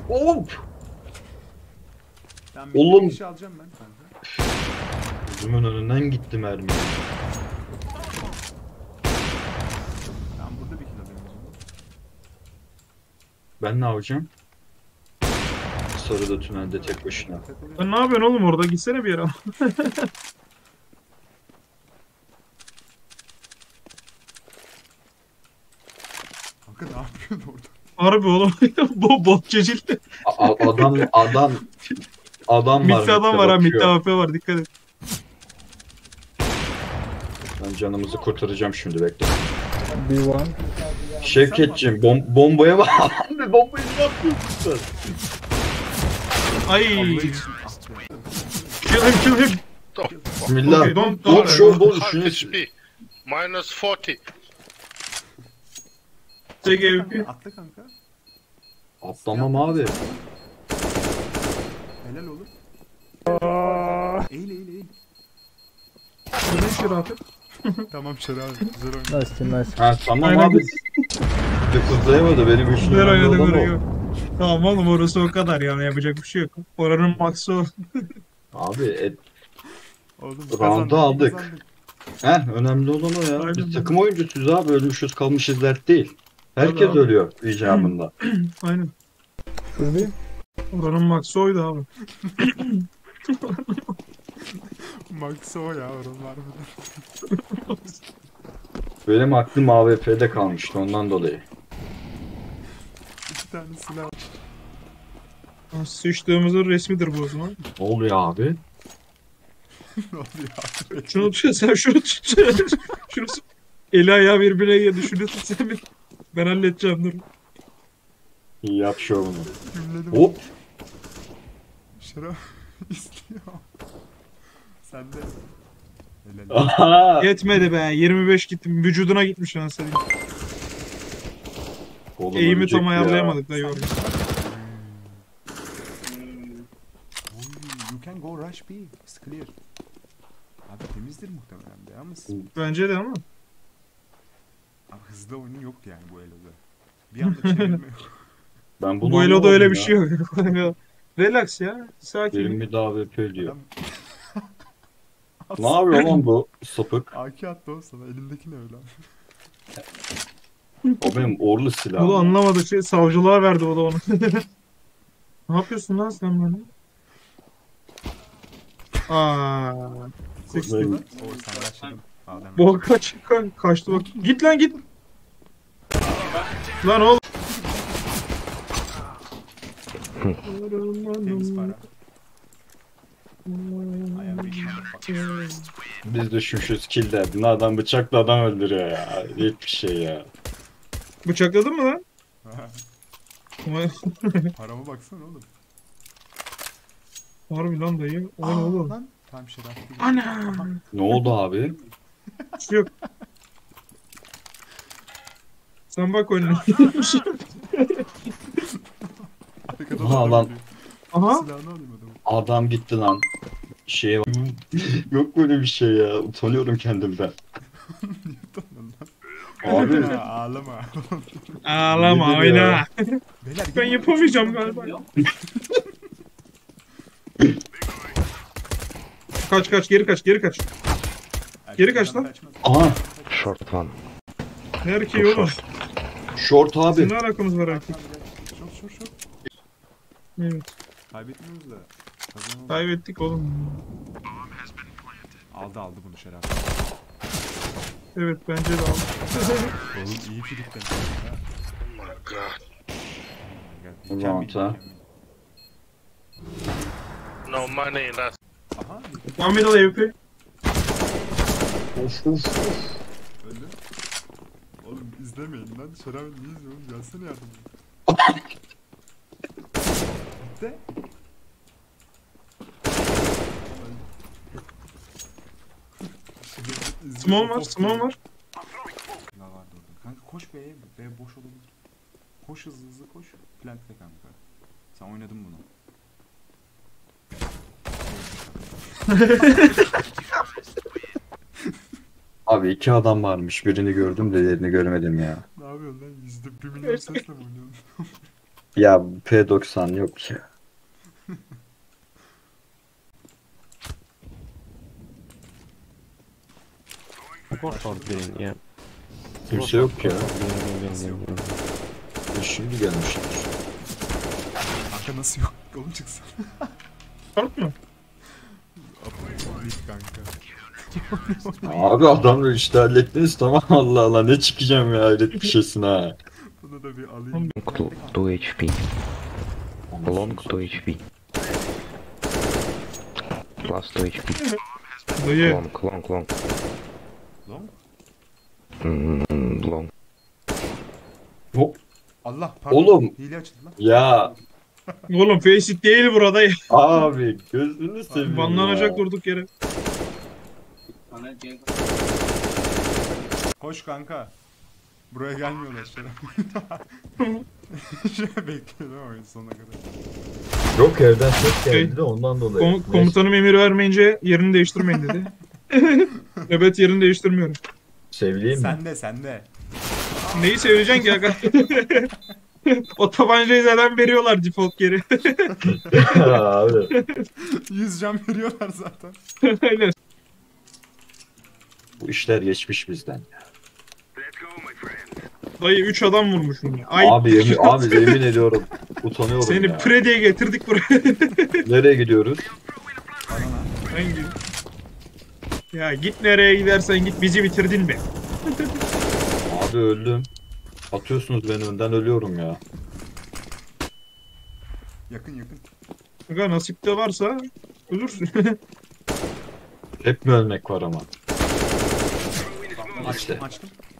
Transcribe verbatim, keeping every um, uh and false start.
Hop! Ben Oğlum. bir kişi alacağım ben kanka. Gözümün önünden gitti mermi. Tamam burada bir kill alayım o zaman. Ben ne yapacağım? Sarıda tünelde tek başına. Sen ne yapıyorsun oğlum orada? Gitsene bir yere. Kanka ne yapıyorsun orada? Harbi oğlum. Bu bot cecil. A- a- adam adam adam var. Mitte adam mitte var ha. bakıyor. Mitte A P var. Dikkat et. Ben canımızı kurtaracağım şimdi, bekle. B one. Şevketciğim bom bombaya bak. Abi bombayı ne yapıyorsun sen? Ay. Allah için ah be. Kill him, kill him. Bismillah. Okay, don't- Don't show don't Half şunu. H P. Minus forty. Take A W P. Atla kanka. Atlamam abi. Helal oğlum. Eğil eğil eğil. Ne işe rahat et? Tamam Şeray abi güzel oyun. Nice team, nice. Ha tamam Aynen. abi. Tıkızlayamadı benim üçlü. Güzel oynadı olan böyle. o. Tamam oğlum orası o kadar yani yapacak bir şey yok. Oranın maksı o. Abi et, Oğlum Round'u kazandık, aldık. kazandık. heh, önemli olan o ya. Aynen. Biz takım oyuncusuyuz abi. Ölmüşüz kalmışız dert değil. Herkes Tabii abi. ölüyor icabında. Aynen. Should be. Oranın maksı oydu abi. Max o ya oranın var mı? Benim aklım A W P'de kalmıştı ondan dolayı. İki tane silah. Sıçtığımızın resmidir bu o zaman. Ne oluyor abi? Ne oluyor abi? Şunu tut sen şunu tut. Şunu tut. Eli ayağı birbirine girdi. Şunu tut sen bir. Ben halledeceğim dur. İyi yap şovunu. Gümledim. Hop. Şeray istiyor. Sen de. Helal. Aha. Yetmedi be. yirmi beş gittim. Vücuduna gitmiş lan senin. Oğlum Eğimi ölecek tam ya. ayarlayamadık da yorgun. Oy, you can go rush B. It's clear. Abi temizdir muhtemelen de ama Bence de ama. abi hızlı oyunu yok yani bu eloda. Bir anda çevirme yok. Ben bunu Bu eloda anlamadım öyle bir ya. şey yok. Relax ya. Sakin. Benim bir daha A W P diyor. Adam... Ne yapıyor lan bu sapık? A K attı o sana. Elindeki ne öyle? O benim orlu O da silahım. anlamadı şey. Savcılığa verdi o da onu. Ne yapıyorsun lan sen bana? Aaa. seksen. Benim- O sen başladın. Adem. Bu kaç, ka kaçtı bak. Git lan git. Lan oğlum. Temiz para. Ayağım bir Biz düşmüşüz kill derdin. Adam bıçakla adam öldürüyor ya. Hiçbir şey ya. Bıçakladın mı lan? Parama baksana oğlum. Harbi lan dayı. O ne Aa, oğlum? lan. Tamam Şeray. Ana. Ne oldu abi? Bir şey yok. Sen bak önüne. Arkada Aha, adam lan. geliyor. Aha. Silahını alayım adamı. Adam gitti lan. Şeye bak. Yok böyle bir şey ya. Utanıyorum kendimden. Abi Ha, ağlama. Ağlama Nedir oyna. ya? Beyler, Ben gelin. yapamayacağım galiba. Kaç kaç geri kaç geri kaç. Geri kaç lan. Kaçmaz. Aha. Short one. Ne erkeği oğlum? Short abi. Ne alakamız var erkek? Şort şort şort. Evet. Kaybetmiyoruz da. Kazanalım. Kaybettik oğlum. Aldı aldı bunu Şeraf. Evet bence de aldık. Oğlum iyi filipten. Oh my god. Round ha. No money in that. Aha One middle A W P. Of of. öldü. Oğlum izlemeyin lan. Şeraf niye izliyorsun? Gelsene yardım. De. Small var, small var. Silah vardı orada. Kanka koş B'ye. B boş olabilir. Koş hızlı hızlı koş. Plank'te kanka. Sen oynadın bunu. Abi iki adam varmış. Birini gördüm de diğerini görmedim ya. Ne yapıyorsun lan? Yüzde bir milyon sesle mi oynuyorsun? Ya P doksan yok ya. Boş ol green ya. Kimse yok ya. Green, green, green, green. Şimdi gelmişler. Kanka nasıl yok? Oğlum çıksın. Short mu? Mid kanka. Abi adamla işte hallettiniz tamam Allah Allah ne çıkacağım ya hayret bir şeysin ha. Bunu da bir alayım. Long to two H P. Long two H P. Plus two H P. Dayı. Long, long, long. Long. Mm, long. Hop. Allah pardon. Oğlum. Hile açıldı lan. Ya Oğlum Faceit değil burada ya. abi gözünü seveyim Banlanacak ya. durduk yere. Koş kanka. Buraya gelmiyorlar şöyle. Şöyle bekliyorum oyun sonuna kadar. Yok evden ses Şey, geldi de ondan dolayı. Kom- komutanım emir vermeyince yerini değiştirmeyin dedi. Evet yerini değiştirmiyorum. Sevleyeyim mi? Sende sende. Neyi seveceksin ki aga? O tabancayı zaten veriyorlar default geri. Abi. yüz can veriyorlar zaten. Aynen. Bu işler geçmiş bizden. Dayı üç adam vurmuşum ya. Ay, Abi yemin, abi yemin ediyorum utanıyorum seni ya. pre diye getirdik buraya. Nereye gidiyoruz? Hangi? Ya git nereye gidersen git bizi bitirdin be. Abi öldüm. Atıyorsunuz beni önden ölüyorum ya. Yakın yakın. Aga nasipte varsa ölürsün. Hep mi ölmek var ama? Açtım açtım.